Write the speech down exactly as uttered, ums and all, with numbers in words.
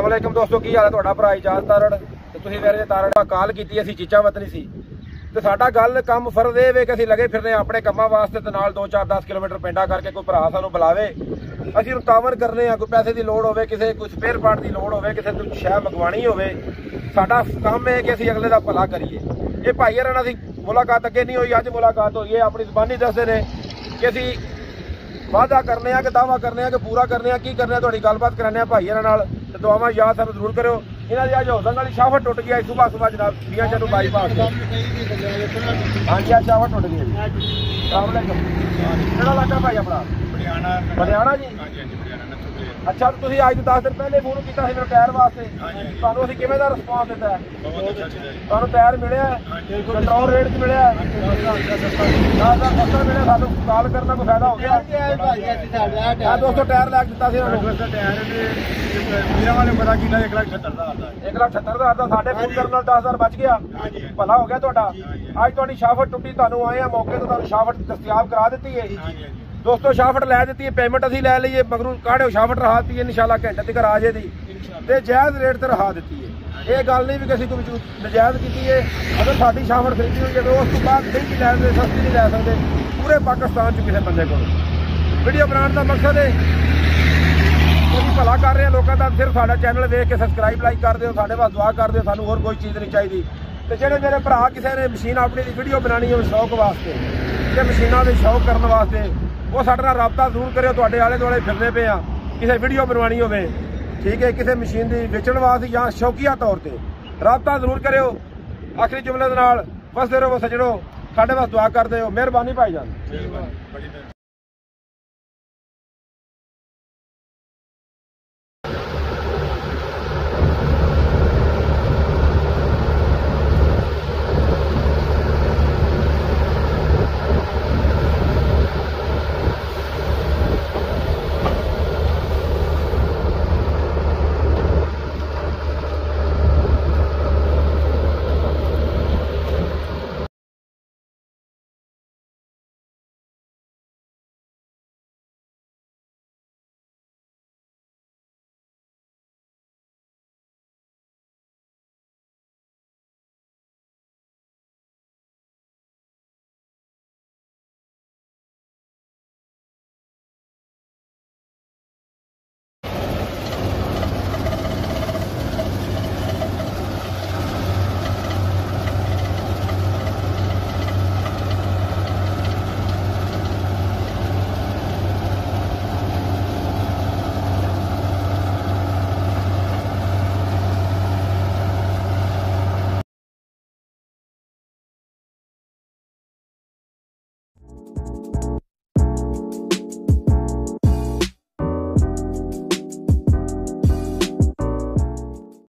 अस्सलामुअलैकुम दोस्तों, की हाल है? तुहाडा भरा इजाज़ तारड़ ते तुसीं मेरे तारड़ काल कीती, असीं चीचा वतनी सी ते साडा गल काम फर्ज ये वे कि असीं लगे फिरने अपने कामां वास्ते ते नाल दो चार दस किलोमीटर पिंडा करके कोई भरा सानूं बुलावे, असीं रुतावन करने आ। कोई पैसे की लोड़ होवे, किसी कोई स्पेयर पार्ट की लोड़ होवे, किसी कोई शै मंगवानी होवे, साडा काम है कि असीं अगले दा भला करिए। ये भाई हरां नाल असीं मुलाकात अगे नहीं हुई, अज मुलाकात होई है। अपनी ज़बानी दसदे ने कि असीं वादा करने कि दावा करने कि पूरा करने की करने, थोड़ी गलबात कराने भाई हरां नाल ते दुआवां याद सानूं जरूर करो। इन्हां दी अज हौसला वाली शाफट टुट गई सुबह सुबह जनाब बीआं चनू बाईपास। हाँ जी, अज शाफट टुट गई। अस्सलाम वालेकुम। किहड़ा इलाका भाई अपना? बड़ियाना जी। अच्छा, तो तुसीं अज दस दिन पहले फोन किया मेरे टायर वास्ते, तुहानूं असीं किवें दा रिस्पॉन्स दित्ता है? तुहानूं टायर मिलिया, कंट्रोल रेट च मिलिया, सस्ता मिलिया, सानूं कॉल करना कोई फायदा हो गया? दोस्तों टायर लैके दित्ता सी एक लख अठहत्तर हज़ार का, साढ़े फोन करने नाल दस हज़ार बच गया, भला हो गया तुहाडा। अज तुहाडी शाफट टुटी, तुहानूं आए हैं मौके तो तुहानूं शाफट दस्तयाब करा दी है। दोस्तों शाफट लै दी है, पेमेंट असीं लै लीए, मगरू काढ़े शाफट रहा दी है, इंशाअल्लाह घंटे तक आ जाएगी ते जायज़ रेट ते रहा दी है। ये गल नहीं भी कि असीं कोई नजायज़ की है। अगर साडी शाफट खरीदी हुई है तो उस तो बाद नहीं लै सकते, सस्ती नहीं लै सकते पूरे पाकिस्तान च किसी बंदे को। वीडियो बनाने का मकसद है कि भला कर रहे हैं लोगों का। सिर्फ साडा चैनल देख के सबसक्राइब लाइक कर दो, साडे वास्ते दुआ कर दो, सानूं होर कोई चीज़ नहीं चाहिए। तो जेडे मेरे भरा किसी ने मशीन अपनी दी वीडियो बनानी हो शौक वास्ते ते मशीनों के शौक करने वास्ते, वो साडे नाल राबता जरूर करो। तुहाडे आले दुआले फिरदे पे आ, किसी वीडियो बनवानी होवे, ठीक है, किसी मशीन की बेचण वास्ते या शौकिया तौर पर राबता जरूर करो। आखिरी जुमले दे नाल वसदे रहो सजणो, साडे वास्ते दुआ करदे हो। मेहरबानी भाईजान।